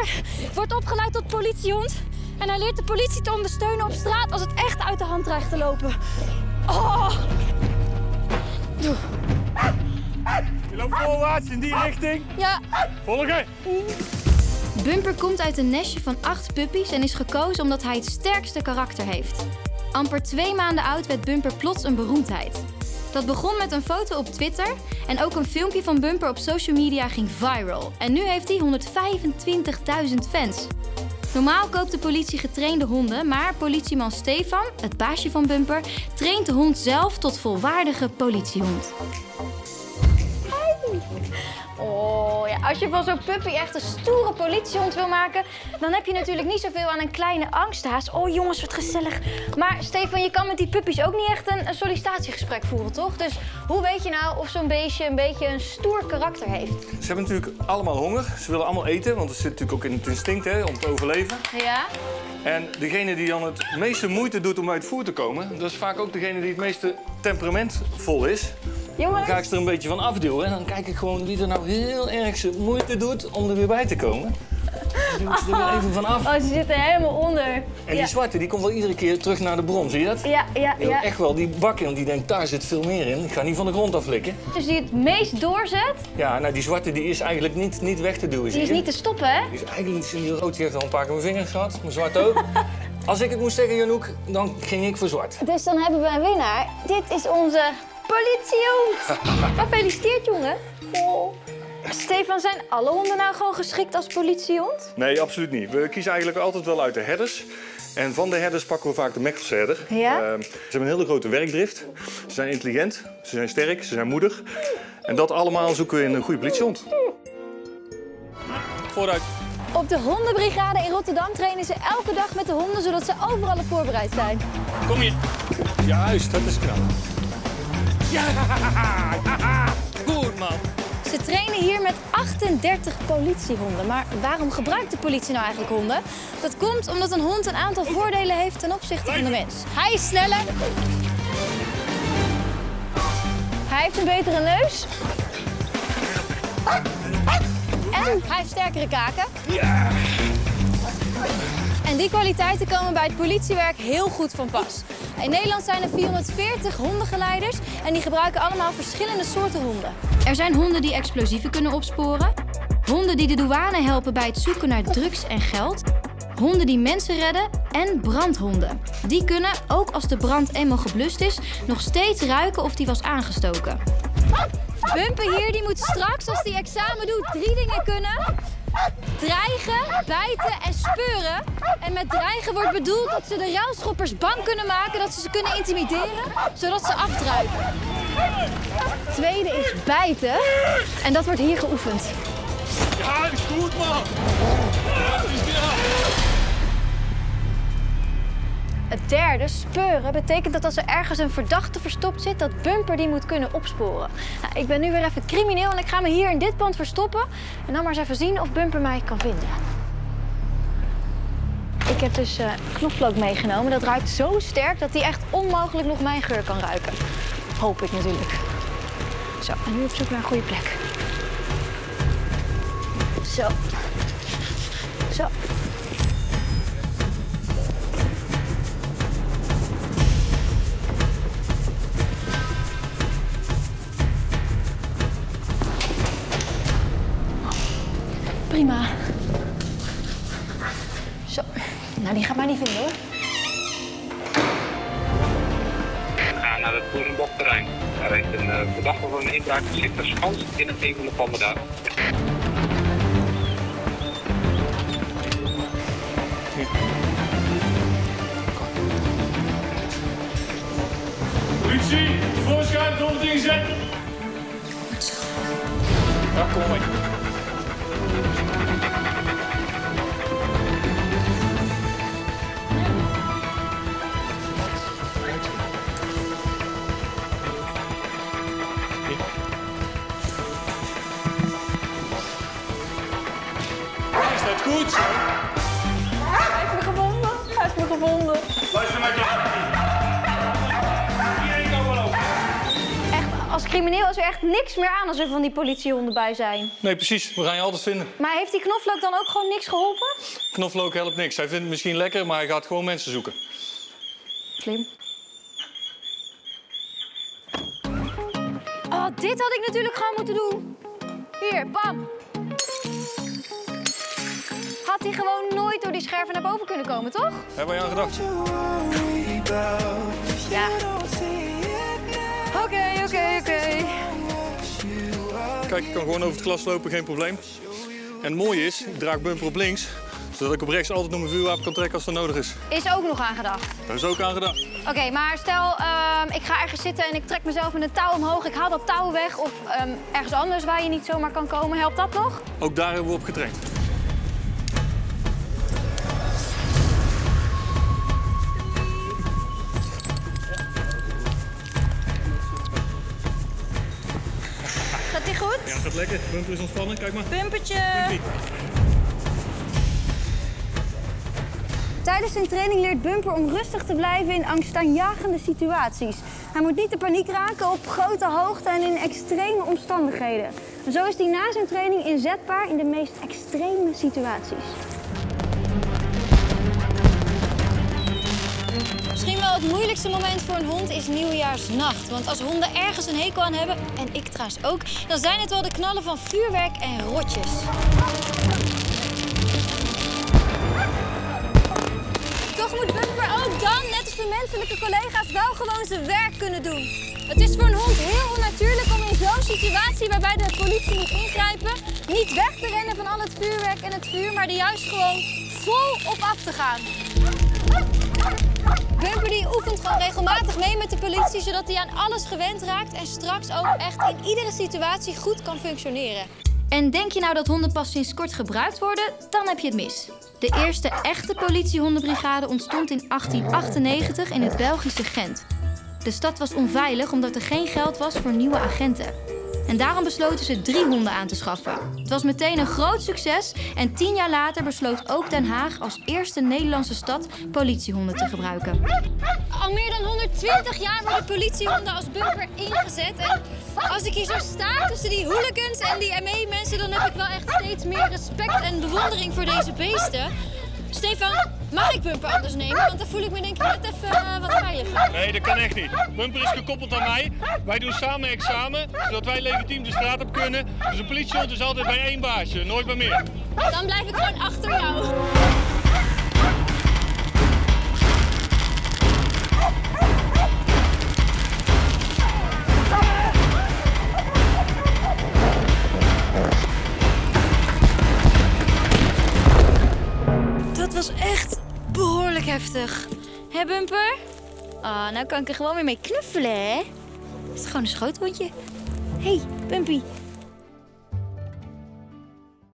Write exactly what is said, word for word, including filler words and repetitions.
Bumper wordt opgeleid tot politiehond. En hij leert de politie te ondersteunen op straat als het echt uit de hand dreigt te lopen. Oh. Je loopt voorwaarts in die richting. Ja. Volgen. Bumper komt uit een nestje van acht puppies en is gekozen omdat hij het sterkste karakter heeft. Amper twee maanden oud werd Bumper plots een beroemdheid. Dat begon met een foto op Twitter en ook een filmpje van Bumper op social media ging viral. En nu heeft hij honderdvijfentwintigduizend fans. Normaal koopt de politie getrainde honden, maar politieman Stefan, het baasje van Bumper, traint de hond zelf tot volwaardige politiehond. Oh ja, als je van zo'n puppy echt een stoere politiehond wil maken, dan heb je natuurlijk niet zoveel aan een kleine angsthaas. Oh jongens, wat gezellig. Maar Stefan, je kan met die puppies ook niet echt een, een sollicitatiegesprek voeren, toch? Dus hoe weet je nou of zo'n beestje een beetje een stoer karakter heeft? Ze hebben natuurlijk allemaal honger. Ze willen allemaal eten, want het zit natuurlijk ook in het instinct hè, om te overleven. Ja. En degene die dan het meeste moeite doet om uit voer te komen, dat is vaak ook degene die het meeste temperamentvol is. Jongens. Dan ga ik ze er een beetje van afduwen en dan kijk ik gewoon wie er nou heel erg moeite doet om er weer bij te komen. Dan doe ik ze er weer even van af. Oh, ze zitten helemaal onder. En ja. die zwarte die komt wel iedere keer terug naar de bron, zie je dat? Ja, ja, ja. Echt wel, die bakken, want die denkt daar zit veel meer in. Ik ga niet van de grond afflikken. Dus die het meest doorzet? Ja, nou die zwarte die is eigenlijk niet, niet weg te duwen. Die is niet te stoppen, hè? Die is eigenlijk niet, die rood die heeft al een paar keer mijn vingers gehad, mijn zwart ook. Als ik het moest zeggen, Janouk, dan ging ik voor zwart. Dus dan hebben we een winnaar. Dit is onze politiehond. Gefeliciteerd, jongen. Oh. Stefan, zijn alle honden nou gewoon geschikt als politiehond? Nee, absoluut niet. We kiezen eigenlijk altijd wel uit de herders. En van de herders pakken we vaak de Mechelse herder. Ja? Uh, ze hebben een hele grote werkdrift. Ze zijn intelligent, ze zijn sterk, ze zijn moedig. En dat allemaal zoeken we in een goede politiehond. Vooruit. Op de hondenbrigade in Rotterdam trainen ze elke dag met de honden, zodat ze overal op voorbereid zijn. Kom hier. Juist, dat is knap. Ja, goed man. Ze trainen hier met achtendertig politiehonden. Maar waarom gebruikt de politie nou eigenlijk honden? Dat komt omdat een hond een aantal voordelen heeft ten opzichte van de mens. Hij is sneller. Hij heeft een betere neus. En hij heeft sterkere kaken. Ja. En die kwaliteiten komen bij het politiewerk heel goed van pas. In Nederland zijn er vierhonderdveertig hondengeleiders en die gebruiken allemaal verschillende soorten honden. Er zijn honden die explosieven kunnen opsporen, honden die de douane helpen bij het zoeken naar drugs en geld, honden die mensen redden en brandhonden. Die kunnen, ook als de brand eenmaal geblust is, nog steeds ruiken of die was aangestoken. Bumper hier die moet straks, als hij examen doet, drie dingen kunnen. Dreigen, bijten en speuren. En met dreigen wordt bedoeld dat ze de ruilschoppers bang kunnen maken, dat ze ze kunnen intimideren, zodat ze afdruipen. Tweede is bijten. En dat wordt hier geoefend. Ja, dat is goed man. Ja, is Het derde, speuren, betekent dat als er ergens een verdachte verstopt zit, dat Bumper die moet kunnen opsporen. Nou, ik ben nu weer even crimineel en ik ga me hier in dit pand verstoppen. En dan maar eens even zien of Bumper mij kan vinden. Ik heb dus uh, knoflook meegenomen. Dat ruikt zo sterk dat hij echt onmogelijk nog mijn geur kan ruiken. Hoop ik natuurlijk. Zo, en nu op zoek naar een goede plek. Zo. Zo. Prima. Zo. Nou, die gaat mij niet vinden, hoor. We gaan naar het Boerenbokterrein. Daar heeft een uh, verdachte van een inbraak zich verschanst in een een van de panden daar. Politie, voorschijn, honderd inzet. Ja, kom maar. Is dat goed zo? Hij heeft me gevonden. Hij heeft me gevonden. Luister maar, Iedereen kan wel over. Echt Als crimineel is er echt niks meer aan als er van die politiehonden bij zijn. Nee, precies. We gaan je altijd vinden. Maar heeft die knoflook dan ook gewoon niks geholpen? Knoflook helpt niks. Hij vindt het misschien lekker, maar hij gaat gewoon mensen zoeken. Slim. Oh, dit had ik natuurlijk gewoon moeten doen. Hier, bam. Had hij gewoon nooit door die scherven naar boven kunnen komen, toch? Hebben wij aan gedacht? Ja. Oké, oké, oké. Kijk, ik kan gewoon over het glas lopen, geen probleem. En het mooie is, ik draag bumper op links, zodat ik op rechts altijd nog mijn vuurwapen kan trekken als dat nodig is. Is ook nog aan gedacht. Daar is ook aan gedacht. Oké, okay, maar stel, um, ik ga ergens zitten en ik trek mezelf met een touw omhoog. Ik haal dat touw weg of um, ergens anders waar je niet zomaar kan komen. Helpt dat nog? Ook daar hebben we op getraind. Gaat die goed? Ja, gaat lekker. Bumper is ontspannen, kijk maar. Bumpertje. Bumpie. Tijdens zijn training leert Bumper om rustig te blijven in angstaanjagende situaties. Hij moet niet de paniek raken op grote hoogte en in extreme omstandigheden. En zo is hij na zijn training inzetbaar in de meest extreme situaties. Misschien wel het moeilijkste moment voor een hond is nieuwjaarsnacht. Want als honden ergens een hekel aan hebben, en ik trouwens ook, dan zijn het wel de knallen van vuurwerk en rotjes. Toch moet Bumper ook dan, net als de menselijke collega's, wel gewoon zijn werk kunnen doen. Het is voor een hond heel onnatuurlijk om in zo'n situatie waarbij de politie moet ingrijpen, niet weg te rennen van al het vuurwerk en het vuur, maar er juist gewoon vol op af te gaan. Bumper die oefent gewoon regelmatig mee met de politie, zodat hij aan alles gewend raakt en straks ook echt in iedere situatie goed kan functioneren. En denk je nou dat honden pas sinds kort gebruikt worden, dan heb je het mis. De eerste echte politiehondenbrigade ontstond in achttien achtennegentig in het Belgische Gent. De stad was onveilig omdat er geen geld was voor nieuwe agenten. En daarom besloten ze drie honden aan te schaffen. Het was meteen een groot succes en tien jaar later besloot ook Den Haag als eerste Nederlandse stad politiehonden te gebruiken. Al meer dan honderdtwintig jaar worden politiehonden als Bumper ingezet. En als ik hier zo sta tussen die hooligans en die M E-mensen, dan heb ik wel echt steeds meer respect en bewondering voor deze beesten. Stefan, mag ik Bumper anders nemen? Want dan voel ik me denk ik net even uh, wat veiliger. Nee, dat kan echt niet. Bumper is gekoppeld aan mij. Wij doen samen examen, zodat wij legitiem de straat op kunnen. Dus een politiehond is altijd bij één baasje, nooit bij meer. Dan blijf ik gewoon achter jou. Dat was echt behoorlijk heftig. Hé, Bumper? Ah, nou kan ik er gewoon weer mee knuffelen, hè? Het is gewoon een schoothondje. Hé, hey, Bumpie.